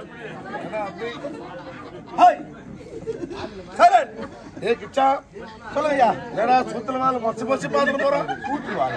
கிச்சா சொல்லுங்கய்யா. ஏடா சுத்தல மேல மொச்சு மொச்சு பார்த்துட்டு போறோம். கூட்டுவாங்க.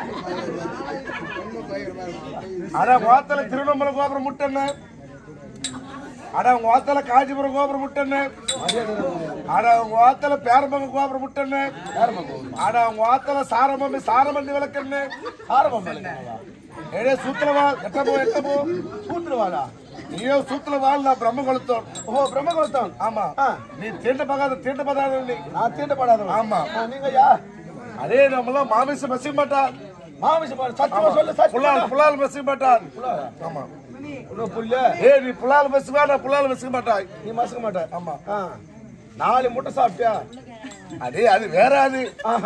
அட வாத்தல திருவண்ணாமலை கோபுரம் முட்டன்னு. அட உங்க வாத்தல காஞ்சிபுரம் கோபுரம் முட்டன்னு. அட உங்க வாத்தல பேரம்பங்க கோபுரம் முட்டன்னு. அட உங்க வாத்தல சாரமண்டி விளக்கன்னு. ஏடே சூத்திரவாள் எட்டப்போ சூத்திரவாளா? நீயோ சூத்திரவாள், நான் பிரம்மகுலத்தோன். ஓ பிரம்மகுலத்தோன். ஆமா. நீ தீண்டப்படாத நீ. நான் தீண்டப்படாத. ஆமா. நீங்க யா? அதே நம்மளாம் மாமிசம் மசிக்க மாட்டான். மாமிசம் சத்தியமா சொல்லு. புலால் மசிக்க மாட்டான். ஆமா. புல்ல நீ புலால் மசிக்கா, நான் புலால் மசிக்க மாட்டாய். நீ மசிக்க மாட்டாய். ஆமா. 4 முட்டை சாப்பிட்டியா? அதே அது வேற. அது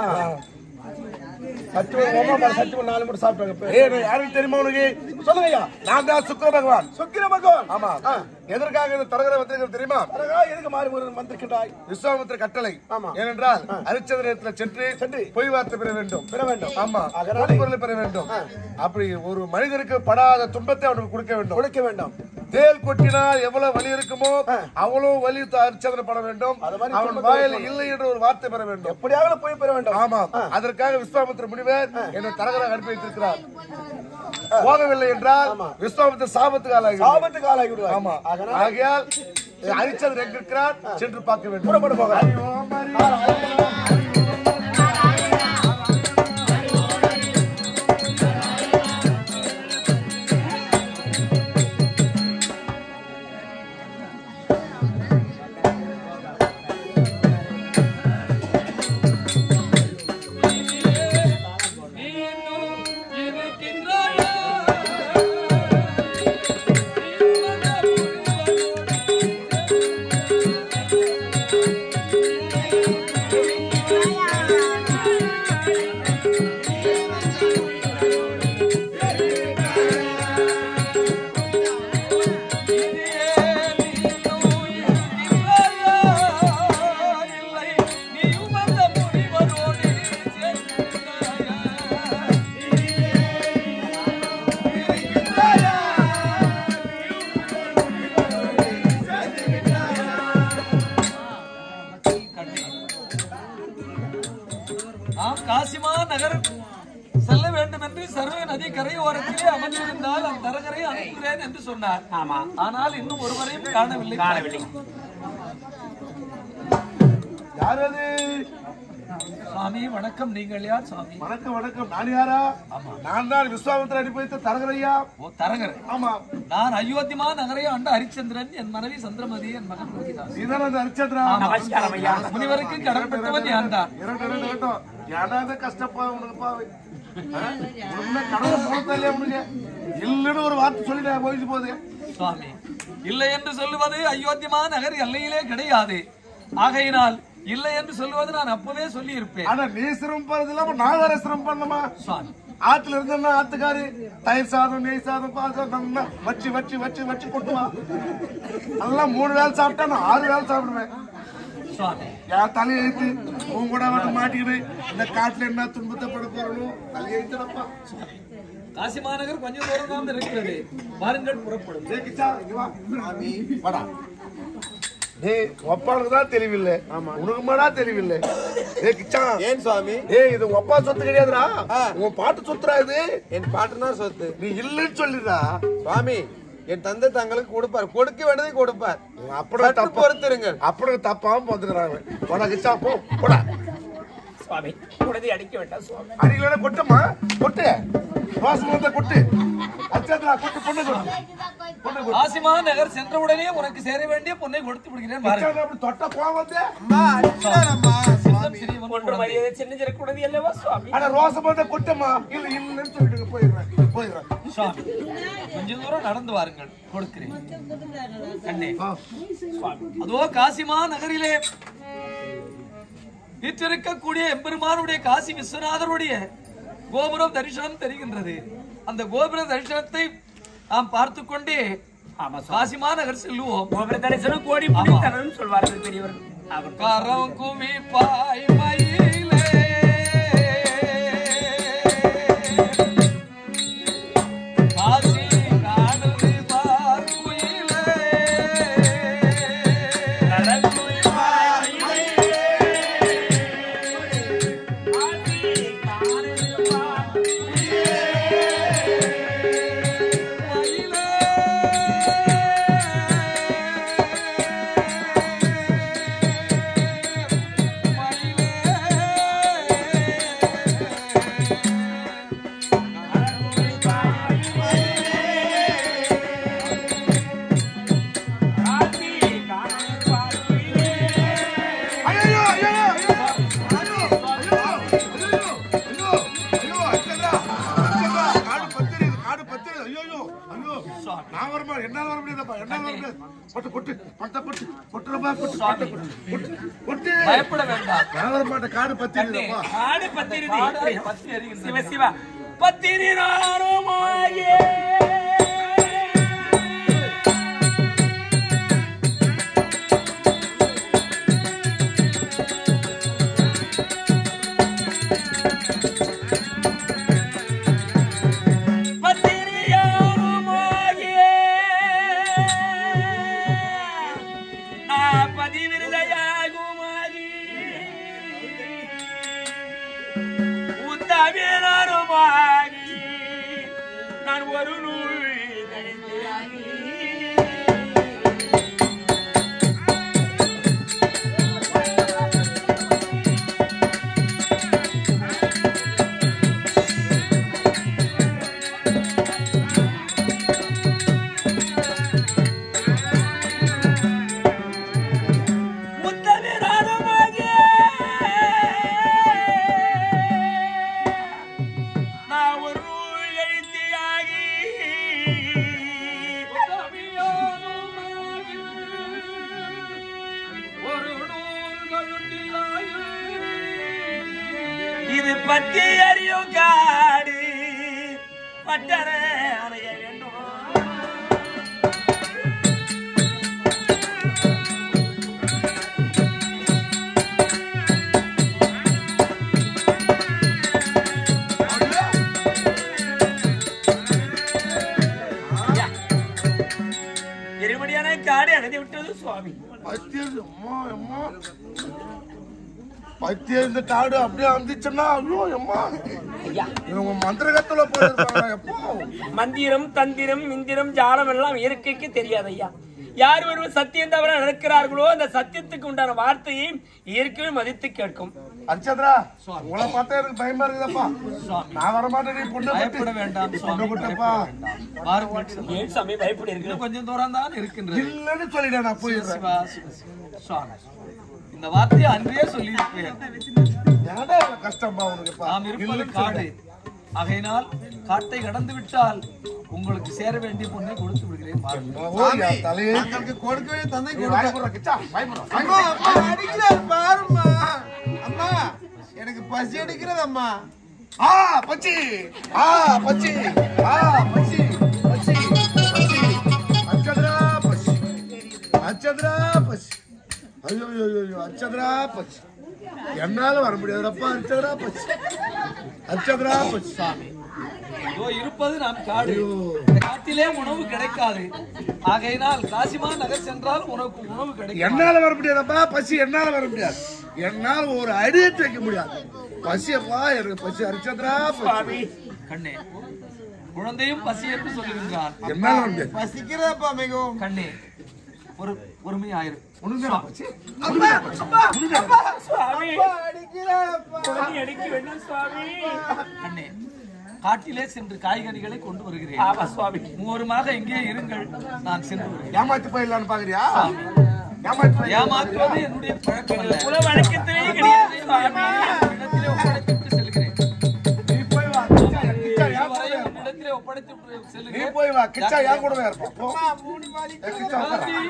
சத்தியம் 4 முட்டை சாப்பிட்டாங்க. யாருக்கு தெரியுமா உனக்கு? சொல்லுங்கய்யா. நான் தான் சுக்கிர பகவான். சுக்கிர பகவான். ஆமா. எதற்காக இந்த தரகரை வந்திருக்கிறது தெரியுமா? எதுக்கு மாறி வந்திருக்கின்றாய்? விஸ்வாமித்திர கட்டளை. ஆமா. ஏனென்றால் ஹரிச்சந்திரத்தில் சென்று பொய் வார்த்தை பெற வேண்டும். ஆமா. பொருளை பெற வேண்டும். அப்படி ஒரு மனிதருக்கு படாத துன்பத்தை அவனுக்கு கொடுக்க வேண்டும். தேல் கொட்டினா எவ்வளவு வலி இருக்குமோ அவ்வளவு வலி ஹரிச்சந்திரன் பட வேண்டும். அவன் வாயில் இல்லை என்று ஒரு வார்த்தை பெற வேண்டும். எப்படியாக போய் பெற வேண்டும். ஆமா. அதற்காக விஸ்வாமித்திர முனிவர் என்னை தரகராக அனுப்பி வைத்திருக்கிறார். போகவில்லை என்றால் விஸ்வாமித்திர சாபத்துக்கு ஆளாகிவிடுவார். ஆமா. ஆகையால் ஹரிச்சந்திரன் எங்க இருக்கிறார் சென்று பார்க்க வேண்டும். காசிமா நகர் செல்ல வேண்டும் என்று சர்வே நதி கரையோரத்திலே அமர்ந்திருந்தால் அந்த தரகரை அனுப்புகிறேன் என்று சொன்னார். ஆமா. ஆனால் இன்னும் ஒருவரையும் காணவில்லை. யார் அது? சுவாமி வணக்கம். நீங்கள் யார் சுவாமி? வணக்கம். நான் யாரா? நான் தான் விஸ்வாமித்திர அனுப்பி வைத்த தரகரையா. ஓ தரகர். ஆமா. நான் அயோத்திமா நகரை ஆண்ட ஹரிச்சந்திரன். என் மனைவி சந்திரமதி, என் மகன் லோகிதாஸ். நீதான் அந்த ஹரிச்சந்திரா? நமஸ்காரம் ஐயா. முனிவருக்கு கடன்பட்டவன் யான் தான். ஏதாவது கஷ்டப்பா உனக்குப்பா. கடவுளை போனதாலே உனக்கு இல்லைன்னு ஒரு வார்த்தை சொல்லி போயிட்டு போகுது. சுவாமி இல்லை என்று சொல்லுவது அயோத்திமா நகர் எல்லையிலே கிடையாது. ஆகையினால் இல்லை என்று சொல்லுவது நான் அப்பவே சொல்லி இருப்பேன். ஆனா நீ சிரமம் போறது இல்லாம நான் வேற சிரமம் பண்ணணுமா? சுவாமி ஆத்துல இருந்தா ஆத்துக்காரு தயிர் சாதம், நெய் சாதம், பால் சாதம் வச்சு கொட்டுவா. அதெல்லாம் 3 வேலை சாப்பிட்டா நான் 6 வேலை சாப்பிடுவேன். என் தலையெழுத்து உன் கூட வந்து மாட்டிக்கிட்டு இந்த காட்டுல என்ன துன்பத்தை பட போறணும் தலையெழுத்துப்பா. காசி மாநகர் கொஞ்சம் தூரம் தான் இருக்கிறது. வாருங்கள் புறப்படும். ஒப்பானுக்குதான் தெளிவில்லை, உனக்கு மாடா தெளிவில்லை. ஏன் சுவாமி? இது ஒப்பா சொத்து கிடையாதுடா, உன் பாட்டு சொத்துறா. இது என் பாட்டுனா சொத்து. நீ இல்லன்னு சொல்லிடுறா. சுவாமி என் தந்தை தங்களுக்கு கொடுப்பார், கொடுக்க வேண்டியதை கொடுப்பார். அப்படியே தப்பு பொறுத்துருங்க. அப்படியே தப்பாம வந்துக்கிறாங்க. போடா சுவாமி, உடனே அடிக்க வேண்டாம் சுவாமி. அடிக்கல கொட்டுமா, கொட்டு வாசல் கொட்டு. அச்சா கொட்டு, பொண்ணு கொட்டு. ஆசிமா நகர் சென்றவுடனே உனக்கு சேர வேண்டிய பொண்ணை கொடுத்து விடுகிறேன். தொட்ட போவது சின்ன சிறக்கூடாது அல்லவா சுவாமி? ஆனா ரோசம் கொட்டமா இல்ல இல்லன்னு சொல்லிட்டு போயிடுறேன். சுவாமி கொஞ்சம் தூரம் நடந்து வாருங்கள், கொடுக்கிறேன். கண்ணே அதோ காசிமா நகரிலே வீற்றிருக்கக்கூடிய எம்பெருமானுடைய காசி விஸ்வநாதருடைய கோபுரம் தரிசனம் தெரிகின்றது. அந்த கோபுர தரிசனத்தை நாம் பார்த்து கொண்டே காசிமா நகர் செல்லுவோம். கோபுர தரிசனம் கோடி புண்ணியம் சொல்வார்கள் பெரியவர்கள். கரம் குமி பாய் மயிலே காசி காணது பார் குயிலே வரப்பா என்ன வருது பொட்டு பொட்டு பட்ட பொட்டு பொட்டுறப்பா பொட்டு பொட்டு பயப்பட வேண்டாம். நான் வர மாட்டேன் காடு பத்திரிப்பா ஆடு பத்திரிதி பத்தி எறிகின்றது. சிவ சிவா பத்திரி நாருமாயே நான் ஒரு நூல் இது பத்தி அறியும் காடு பட்டர அறைய வேண்டும். எருமடியான காடு அணைந்து விட்டது சுவாமி. பத்திய இந்த காடு அப்படியே அந்திச்சுன்னா ஐயோ அம்மா இவங்க மந்திரகத்துல போயிருக்காங்க எப்போ மந்திரம் தந்திரம் இந்திரம் ஜாலம் எல்லாம் இயற்கைக்கு தெரியாது ஐயா. யார் ஒருவர் சத்தியம் தவிர நடக்கிறார்களோ அந்த சத்தியத்துக்கு உண்டான வார்த்தையை இயற்கையும் மதித்து கேட்கும். அரிச்சந்திரா உங்களை பார்த்தா எனக்கு பயமா இருக்குதப்பா. நான் வர மாட்டேன் நீ பொண்ணு பயப்பட வேண்டாம் பொண்ணு குட்டப்பா ஏன் சாமி பயப்படி இருக்கு? கொஞ்சம் தூரம் தான் இருக்கின்றது. இல்லன்னு சொல்லிட்டேன் நான் போயிடுறேன். சிவா, சுவாமி, இந்த வார்த்தையை அன்றே சொல்லியிருப்பேன். ஏன்டா இவ்வளவு கஷ்டமா உனக்கு நாம் இருப்பது காடு. ஆகையினால் காட்டை கடந்து விட்டால் உங்களுக்கு சேர வேண்டிய பொண்ணை கொடுத்து விடுகிறேன். கொடுக்கவே தந்தை பயப்படுறேன் அடிக்கிறார் பாருமா அம்மா எனக்கு பசி அடிக்கிறது அம்மா. பச்சி பச்சி பச்சி பச்சி பச்சி அச்சந்திரா பச்சி அச்சந்திரா பச்சி ஐயோ ஐயோ அச்சந்திரா பச்சி என்னால வர முடியாதுப்பா. அச்சந்திரா பச்சி அச்சந்திரா பச்சி சாமி, இதோ இருப்பது நாம் காடு. இந்த காட்டிலே உணவு கிடைக்காது. ஆகையினால் காசிமா நகர் சென்றால் உனக்கு உணவு கிடைக்கும். என்னால வர முடியாதப்பா. பசி என்னால வர முடியாது. என்னால ஒரு அடி எடுத்து வைக்க முடியாது. பசியப்பா எனக்கு பசி. அரிச்சந்திரா பச்சி கண்ணே, குழந்தையும் பசி என்று சொல்லுகின்றான். என்னால வர முடியாது. பசிக்கிறப்பா மிகவும் கண்ணே, ஒரு பொறுமையாயிரு. கண்ணே, காட்டிலே சென்று காய்கறிகளை கொண்டு வருகிறேன். மூவருமாக எங்கே இருங்கள், நான் சென்று வருகிறேன். ஏமாத்து போயிடலான்னு பாக்குறியா? ஏமாற்றுவது என்னுடைய பழக்கம் அல்ல. உல வழக்கத்திலே கிடையாது சுவாமி. இடத்திலே ஒப்படைத்து செல்கிறேன். இடத்திலே ஒப்படைத்து நீ செல்கிறேன். போய் வா. கிச்சா யார் கூட இருப்பான். கிச்சா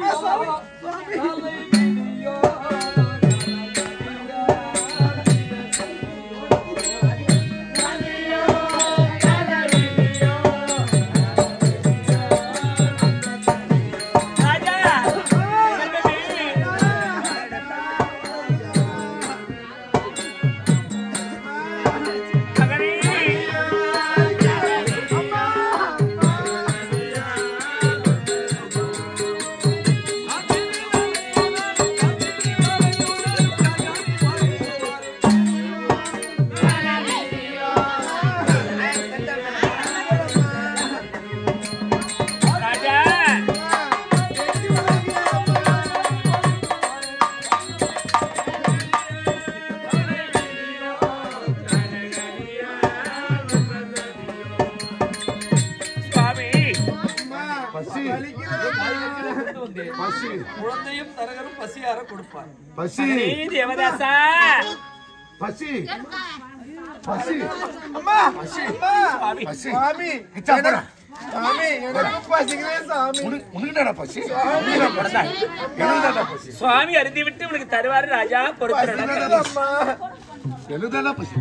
குழந்தையும் தரகரும் பசியார கொடுப்பார். பசி தேவதாசா பசி பசி அம்மா பசி அம்மா பசி சுவாமி கிச்சா போடா. சாமி எனக்கு பசிக்குதே சாமி. உனக்குடா பசி என்னடா பசி சுவாமி அருந்தி விட்டு உனக்கு தருவாரு ராஜா பொறுத்து அம்மா என்னடா பசி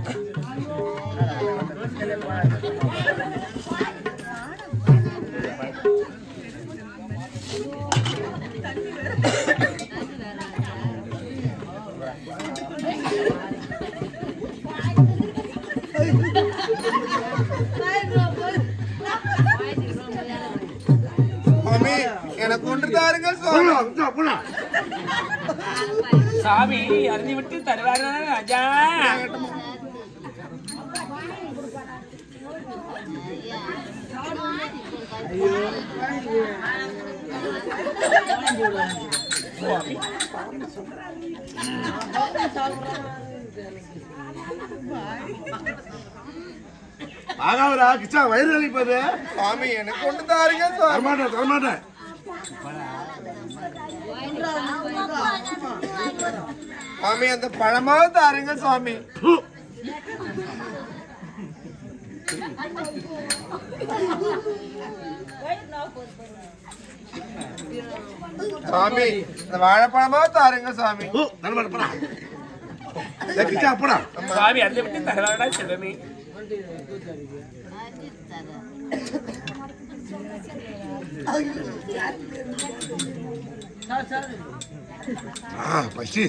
சாமி எனக்கு கொண்டு தாருங்க சாமி. சாமி அருந்தி விட்டு தருவாரு ராஜா. ஆகாதரா கிச்சா வயிறு அழிப்பது சாமி எனக்கு கொண்டு தாருங்க சாமி. தரமாட்டேன் தரமாட்டேன் சாமி அந்த பழமாவது தாருங்க சாமி. சாமி அந்த வாழைப்பழமாவது தாருங்க சாமி. தரமாட்டேன் கிச்சா அப்படா சுவாமி அருந்தி விட்டு தருவாரா செல்வமே. பசி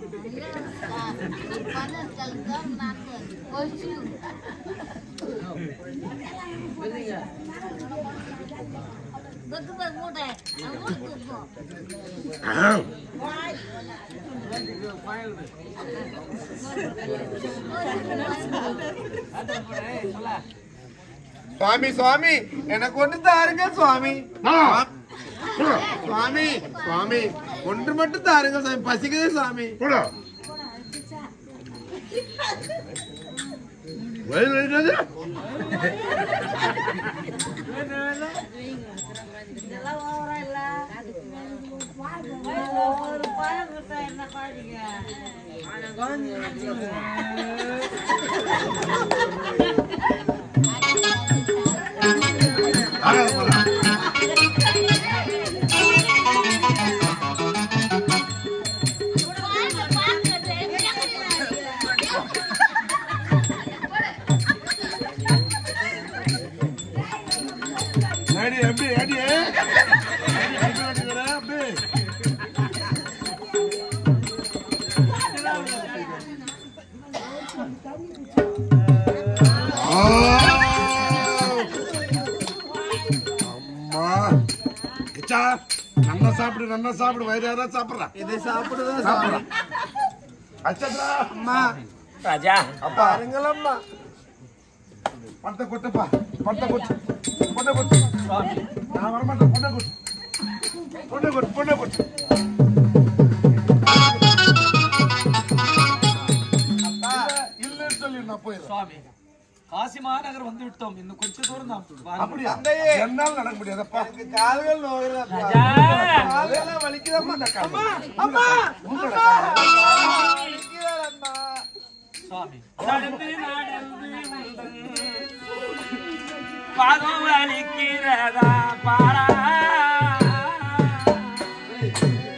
சுவாமி சுவாமி எனக்கு கொண்டு தாருங்க சுவாமி. சுவாமி சுவாமி ஒன்று மட்டும் தாருங்க சாமி. பசிக்குது சாமி. வயிறு அழிக்கிறது எப்படி அடி நல்லா சாப்பிடு நல்லா சாப்பிடு வயிறு யாராவது சாப்பிடுறா இதை சாப்பிடுதான் சாமி. அச்சா அம்மா ராஜா அப்பா அருங்களம்மா. பட்டை கொட்டுப்பா பட்டை கொட்டு பொண்ணை கொட்டு நான் வரமாட்டேன் பொண்ணை கொட்டு பொண்ணை கொட்டு பொண்ணை கொட்டு இல்லைன்னு சொல்லி நான் போயிடுறேன் சுவாமி காசி மாநகர் வந்து விட்டோம். இன்னும் கொஞ்சம் தூரம் தான். அப்படியா என்னால நடக்க முடியாதப்பா எனக்கு கால்கள் நோகிறதா. ராஜா கால்கள்லாம் வலிக்குதம்மா. அம்மா அம்மா வலிக்குதம்மா. சுவாமி நடந்து நடந்து பாதம் வலிக்கிறதா பாரா